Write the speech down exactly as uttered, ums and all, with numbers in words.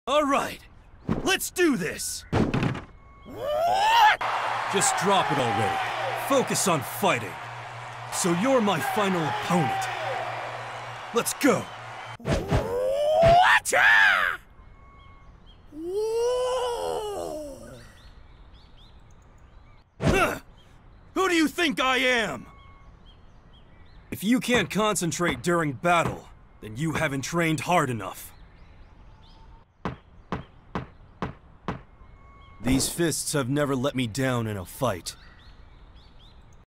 All right, let's do this! What? Just drop it already. Focus on fighting. So you're my final opponent. Let's go! Watcha! Huh. Who do you think I am? If you can't concentrate during battle, then you haven't trained hard enough. These fists have never let me down in a fight.